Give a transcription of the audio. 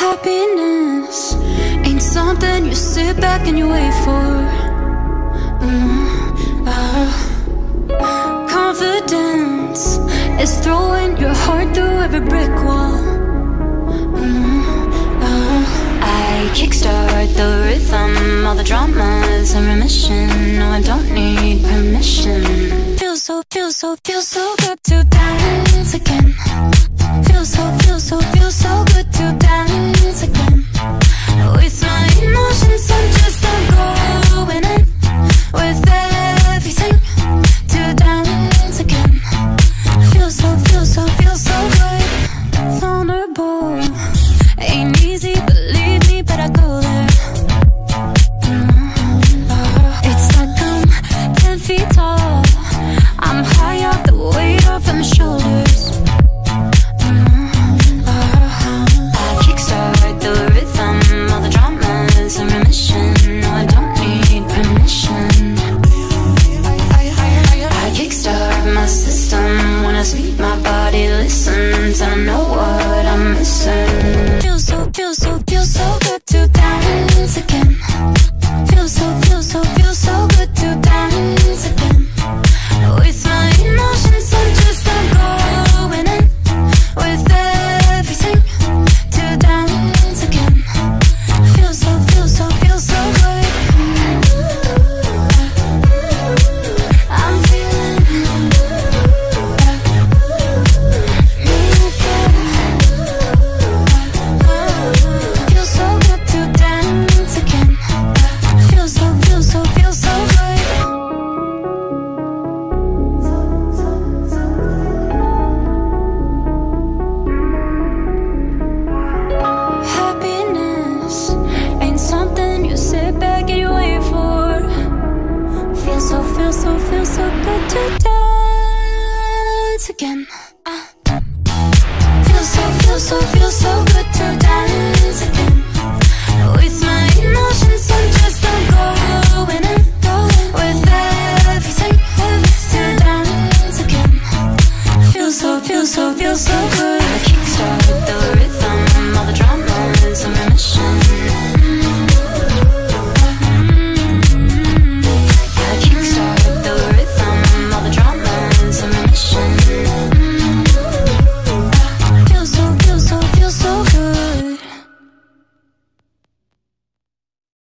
Happiness ain't something you sit back and you wait for. Confidence is throwing your heart through every brick wall. I kickstart the rhythm, all the drama's in remission. No, I don't need permission. Feels so good to dance again. Feels so good to dance again. With my emotions, I'm just going in with everything to dance again. Feels so good. Vulnerable ain't easy, believe me, but I go there. It's like I'm 10 feet tall. I'm high off the weight off of my shoulders. I kickstart the rhythm, all the drama's in remission. No, I don't need permission. I kickstart my system when I speak, my body listens. I know what